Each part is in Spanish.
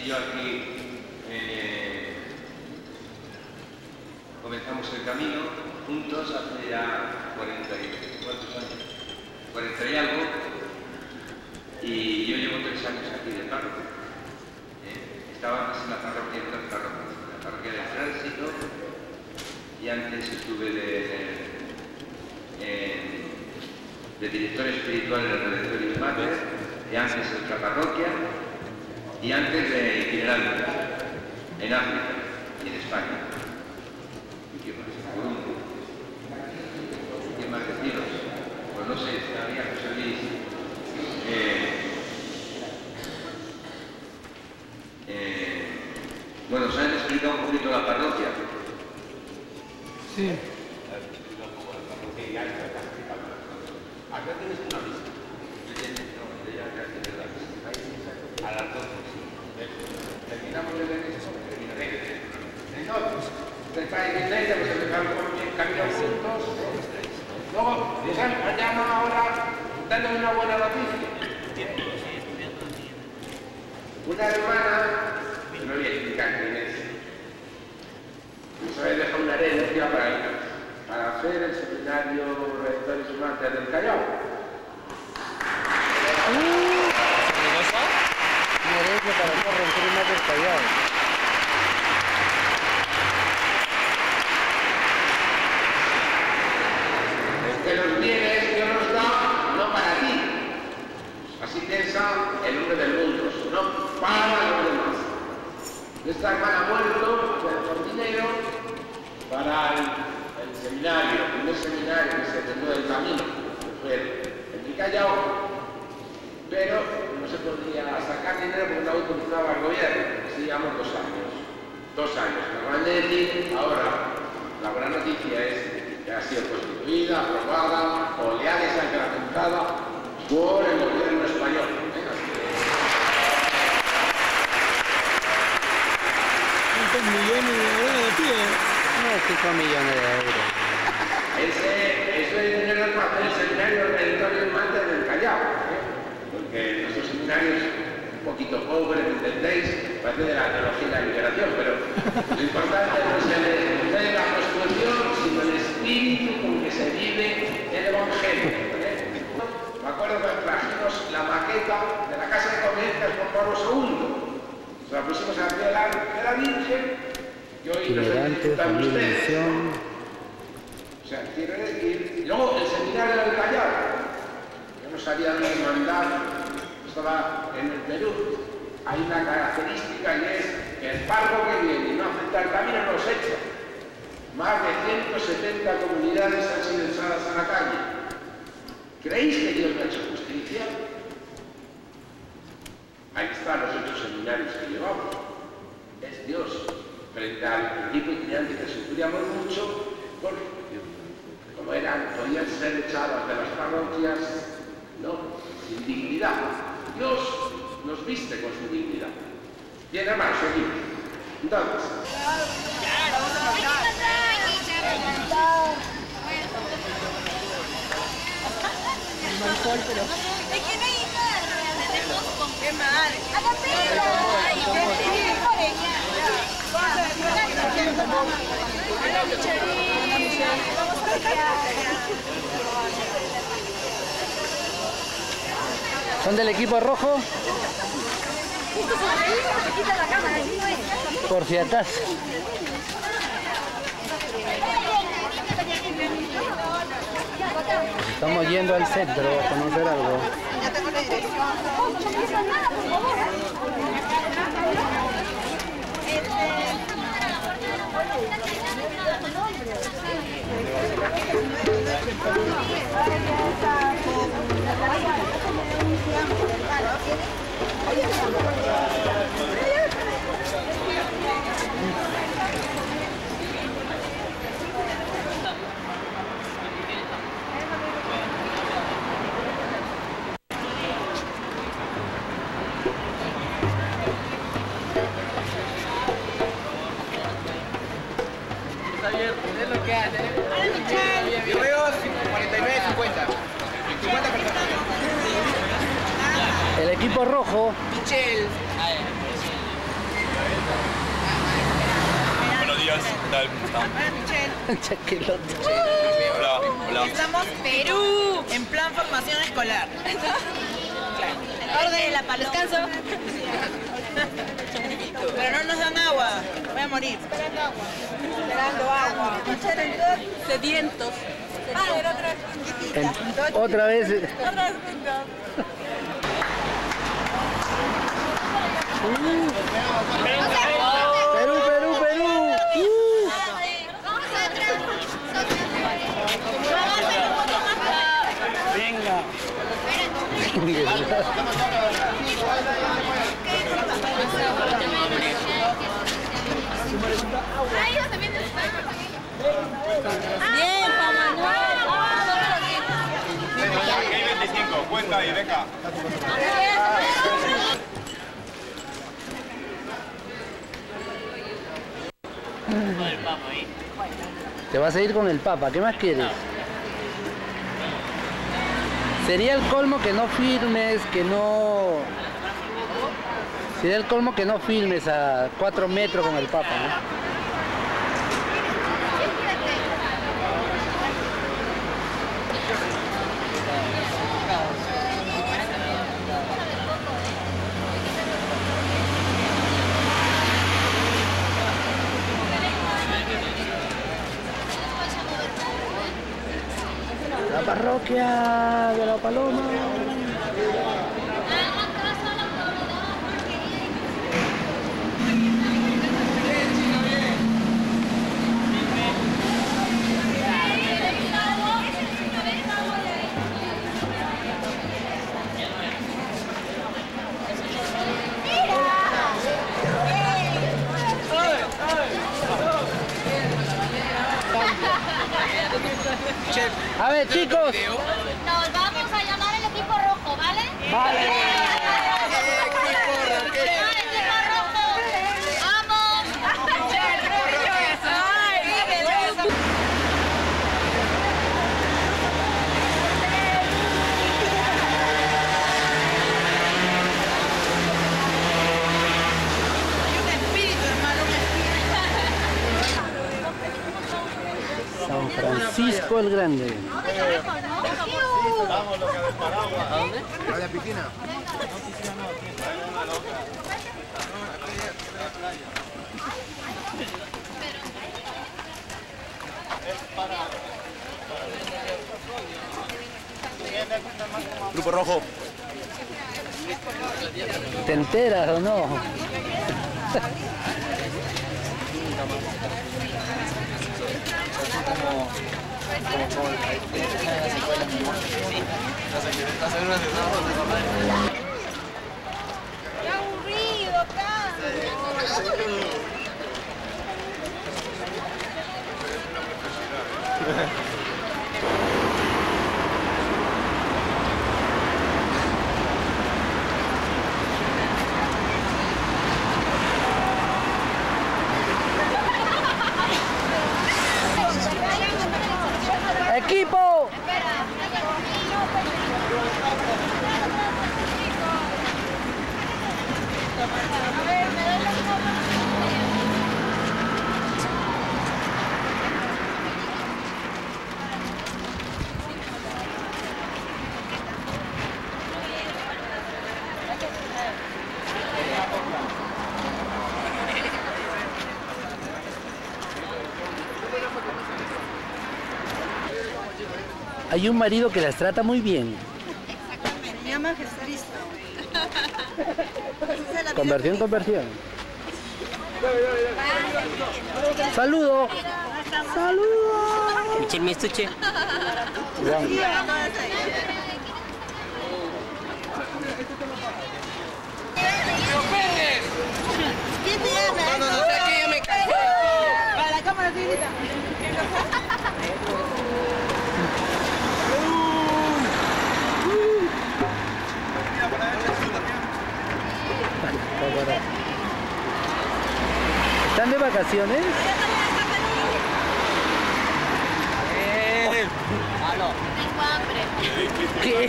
y yo aquí comenzamos el camino juntos hace ya 40 y ¿cuántos años? 40 y algo, y yo llevo 3 años aquí de párroco. Estaba antes en la parroquia del Tránsito, y antes estuve de director espiritual en el Redemptoris Mater, y antes en otra parroquia, y antes de itinerante en África y en España. ¿Y qué más? ¿Qué más deciros? Pues no sé, estaría José Luis. Bueno, ¿os han explicado un poquito la parroquia? Sí. Acá tienes una lista. A las 12, sí. Terminamos de ver eso, terminaré. Entonces, después de iglesia, pues empezamos por el camino juntos. Luego, llaman ahora dando una buena noticia. Una hermana, no voy a explicar quién es, nos había dejado una herencia para hacer el seminario Redemptoris Mater del Callao. Una herencia para hacer Redemptoris Mater del Callao. Que los bienes Dios nos da no para ti. Así piensa el hombre del mundo, no para los demás. Esta hermana ha muerto con dinero para el seminario, el primer seminario que se tendó del camino, que fue el Callao, pero no se podía sacar dinero porque no autorizaba el gobierno. Así llevamos 2 años. 2 años. Me van a decir, ahora, la buena noticia es que ha sido constituida, aprobada, oleada y sacramentada por el gobierno español. ¿Cuántos millones de euros de pie? No, 5 millones de euros. Eso es dinero para hacer el seminario Redemptoris Mater del Callao, porque nuestro seminario es un poquito pobre, ¿me entendéis? Parte de la teología y la liberación, pero lo importante no es la construcción, sino el espíritu con que se vive el Evangelio. Me acuerdo que trajimos la maqueta de la Casa de Conveniencias por Pablo II. Se la pusimos aquí de la Virgen y hoy nos ejecutan ustedes. O sea, quiero decir, y luego el seminario del Callao, yo no sabía dónde mandar, estaba en el Perú. Hay una característica y es que el párroco que viene y no acepta el camino no los echa. Más de 170 comunidades han sido echadas a la calle. ¿Creéis que Dios no ha hecho justicia? Ahí están los 8 seminarios que llevamos. Es Dios. Frente al equipo itinerante que sufríamos mucho, porque como podían ser echadas de las parroquias, no, sin dignidad. Dios nos viste con su dignidad. Bien, hermanos, seguimos. Entonces. Es que no hay nada, tenemos con qué madre. ¿Son del equipo rojo? Por si acaso. Estamos yendo al centro a conocer algo. Ya tengo la dirección. Es lo que hace. Yo veo 49, 50. 50 personas. El equipo rojo. Michelle. tal? ¿Cómo están? Hola, Michelle. Chaquelote. Hola, hola. Estamos Perú en plan formación escolar. Orden de la paloma. Descanso. Pero no nos dan agua. Voy a morir. Esperando agua. Sedientos. Otra vez. Perú, Perú, Perú. Venga. Bien, Hay 25, cuenta y beca. Te vas a ir con el Papa, ¿qué más quieres? Sería el colmo que no firmes, Sería el colmo que no filmes a 4 metros con el Papa, ¿no? La parroquia de la Paloma. A ver, chicos. Nos vamos a llamar el equipo rojo, ¿vale? Vale. ¡Equipo rojo! ¡Vamos! Un espíritu, hermano, un espíritu. San Francisco el Grande. Vamos, lo que del paraguas. ¿A dónde? A la piscina. Grupo Rojo. ¿Te enteras o no? ¡Qué aburrido, acá! ¡Equipo! Hay un marido que las trata muy bien. Exactamente. Me llama Jesucristo. Conversión, conversión. Saludo. Saludo. Michel, mi estuche. ¿Quién te llama? No, aquí ya me cansé. Para la cámara, señorita. ¿Están de vacaciones? Tengo hambre. ¿Qué?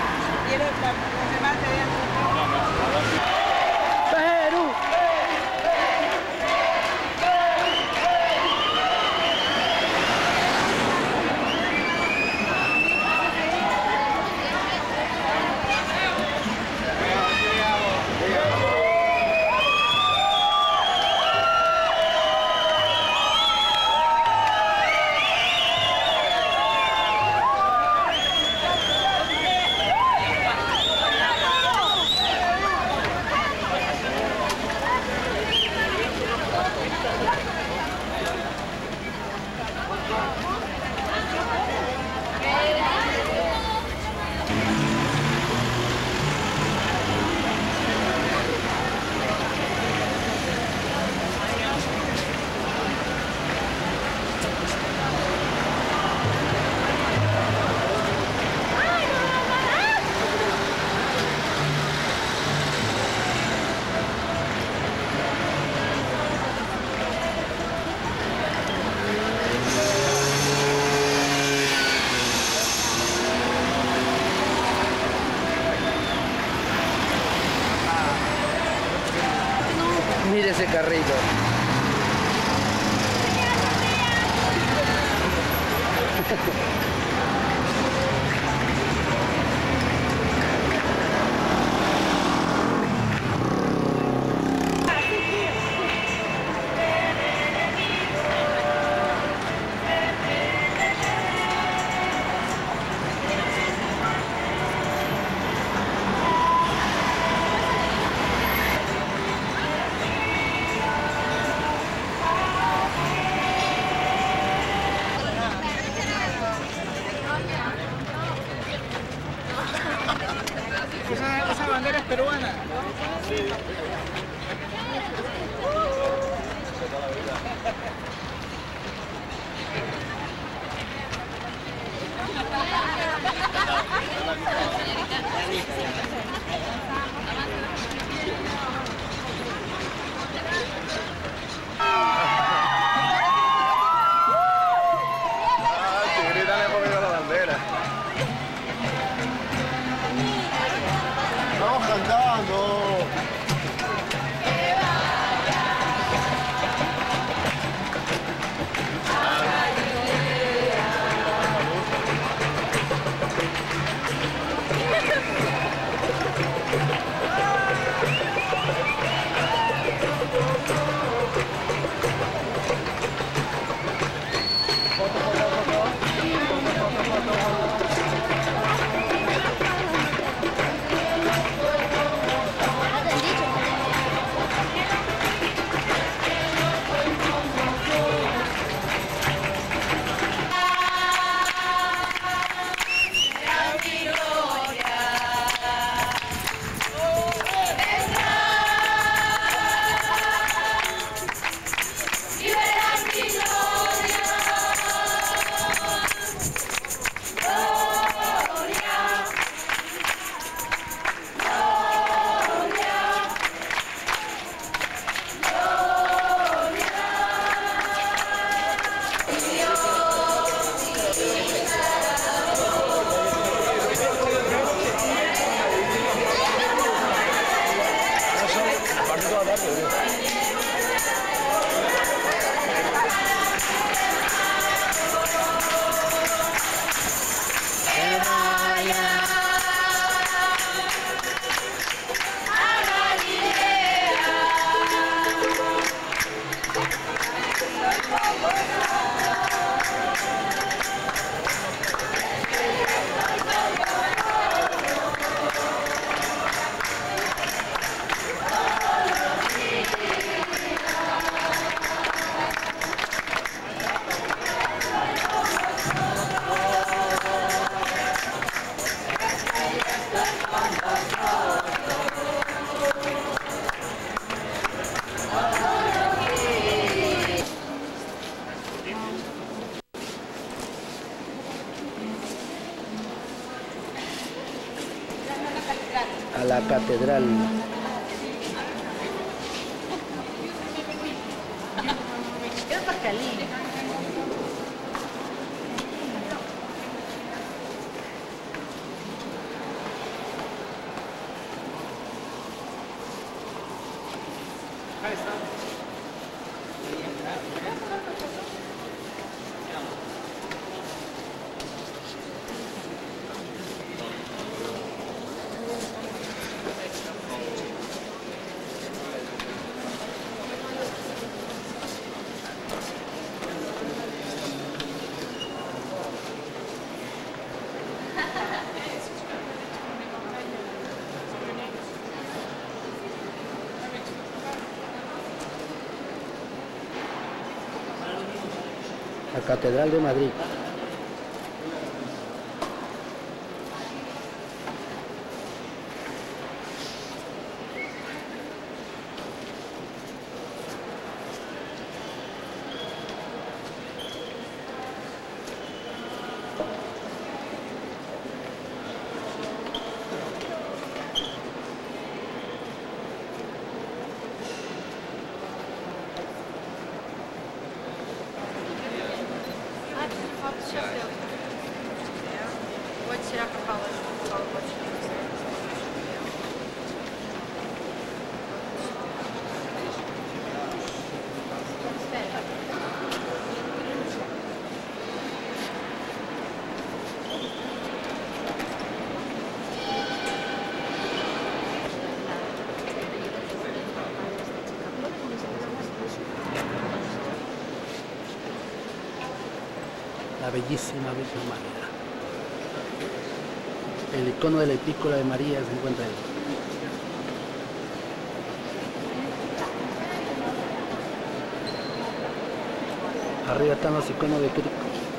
Quiero que los demás te vean. Perú. Mire ese carrito. Esa bandera es peruana. Tigrita le ha movido la bandera. Estamos cantando. A la catedral. La Catedral de Madrid. la bellísima Virgen María. El icono de la epístola de María se encuentra ahí. Arriba están los iconos de Cristo.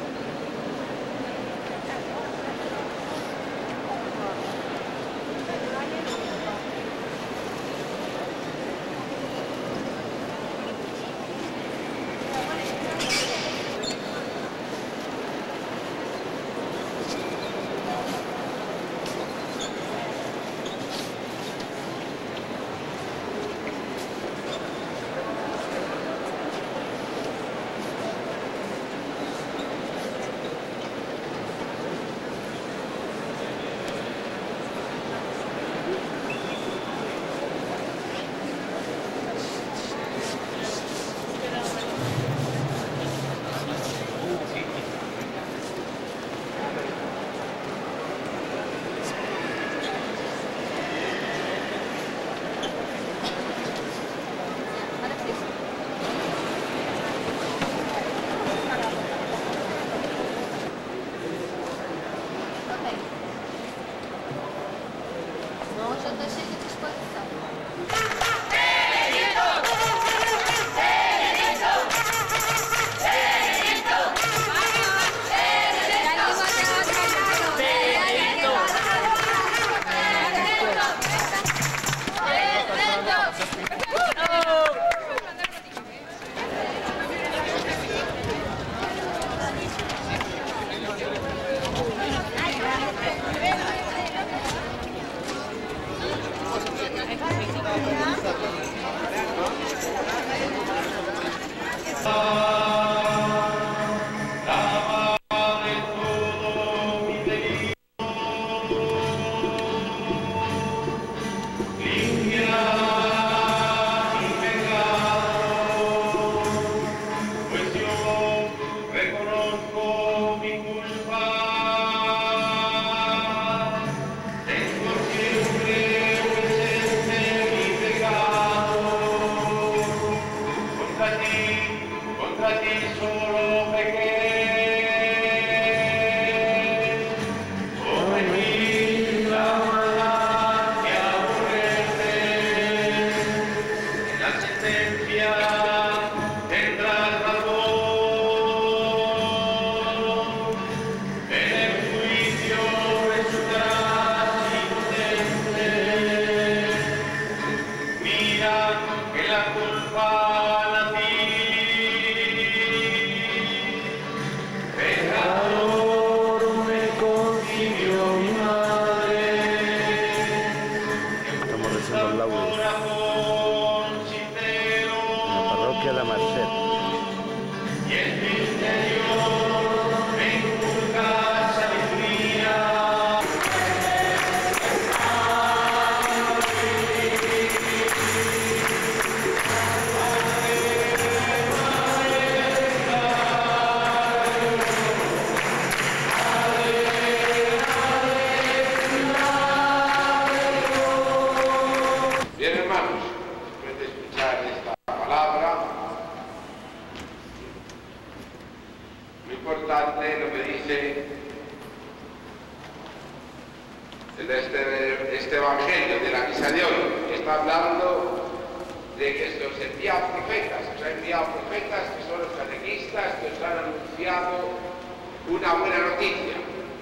Este evangelio de la misa de hoy está hablando de que se os envía profetas, os ha enviado profetas que son los catequistas que os han anunciado una buena noticia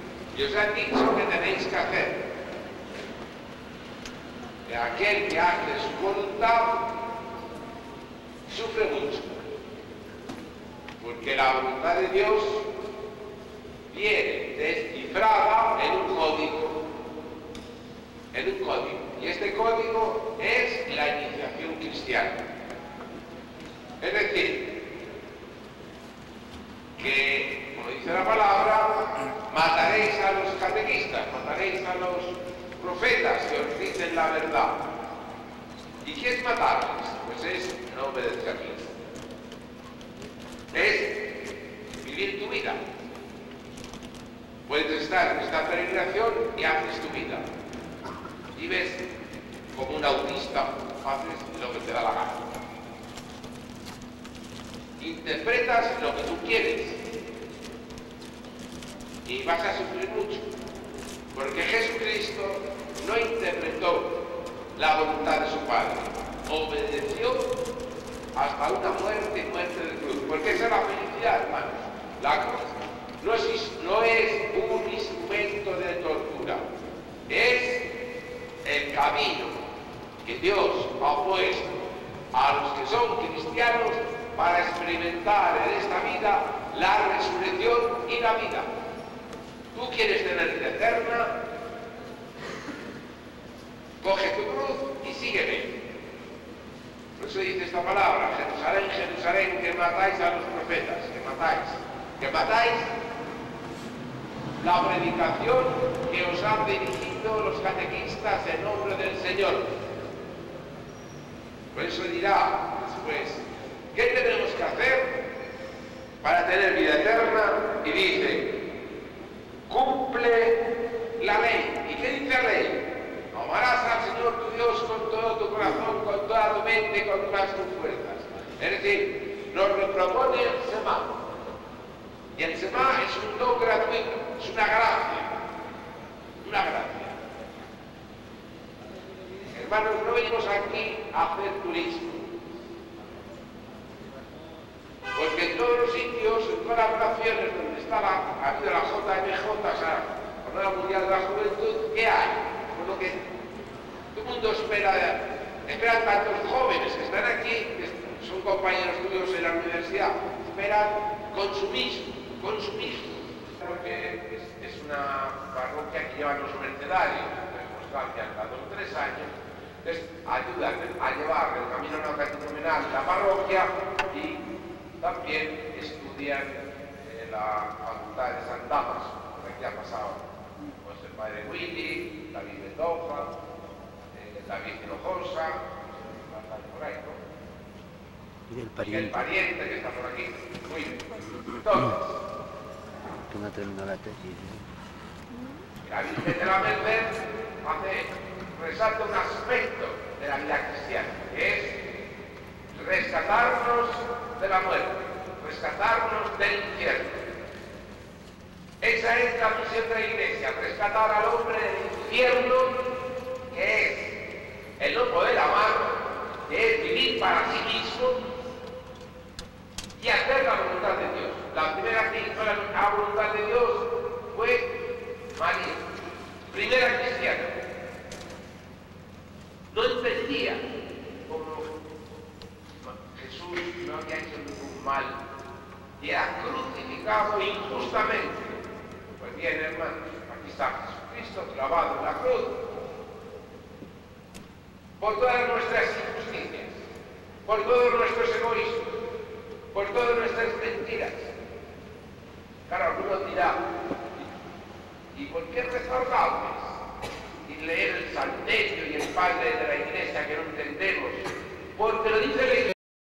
y os han dicho que tenéis que hacer. Que aquel que hace su voluntad sufre mucho, porque la voluntad de Dios viene descifrada en un código. Y este código es la iniciación cristiana. Es decir, que, como dice la palabra, mataréis a los catequistas, mataréis a los profetas que os dicen la verdad. ¿Y qué es matarles? Pues es no obedecerles. Es vivir tu vida. Puedes estar en esta peregrinación y haces tu vida. Vives como un autista, haces lo que te da la gana. Interpretas lo que tú quieres. y vas a sufrir mucho, porque Jesucristo no interpretó la voluntad de su Padre, obedeció hasta una muerte y muerte de cruz, porque esa es la felicidad, hermanos. La cruz no es un instrumento de tortura, es el camino que Dios ha puesto a los que son cristianos para experimentar en esta vida la resurrección y la vida. ¿Tú quieres tener vida eterna? Coge tu cruz y sígueme. Por eso dice esta palabra: Jerusalén, Jerusalén, que matáis a los profetas, que matáis la predicación que os han dirigido los catequistas en nombre del Señor. Por eso dirá después: ¿qué tenemos que hacer para tener vida eterna? Y dice: cumple la ley. ¿Y qué dice la ley? Amarás al Señor tu Dios con todo tu corazón, con toda tu mente, con todas tus fuerzas. Es decir, nos lo propone el Semá. Y el Semá es un don gratuito, es una gracia. Una gracia. Hermanos, no venimos aquí a hacer turismo. Porque en todos los sitios, en todas las naciones donde ha habido la JMJ, o sea, la Jornada Mundial de la Juventud, ¿qué hay? Por lo que todo el mundo esperan tantos jóvenes que están aquí, que son compañeros tuyos en la universidad, esperan consumismo. Porque es una parroquia que llevan los mercedarios, de Constancia, hasta 2 o 3 años. Entonces ayudan a llevar el camino neocatecumenal de la parroquia y también estudian la facultad de San Damaso. Por aquí ha pasado pues, el padre Willy, David Mendoza, David Hinojosa, por ahí, ¿no? Y el pariente que está por aquí. Muy bien. Entonces, que no terminó la tesis. la Virgen de la Merced resalta un aspecto de la vida cristiana, que es rescatarnos de la muerte, rescatarnos del infierno. Esa es la misión de la Iglesia: rescatar al hombre del infierno, que es el no poder amar, que es vivir para sí mismo y hacer la voluntad de Dios. La primera que hizo la voluntad de Dios fue María, primera cristiana. No entendía cómo Jesús no había hecho ningún mal y era crucificado injustamente. Pues bien, hermanos, aquí está Jesucristo clavado en la cruz por todas nuestras injusticias, por todos nuestros egoísmos, por todas nuestras mentiras. Claro, alguno dirá: ¿y por qué rezarles y leer el Salterio y el Padre de la Iglesia que no entendemos? Porque lo dice la Iglesia.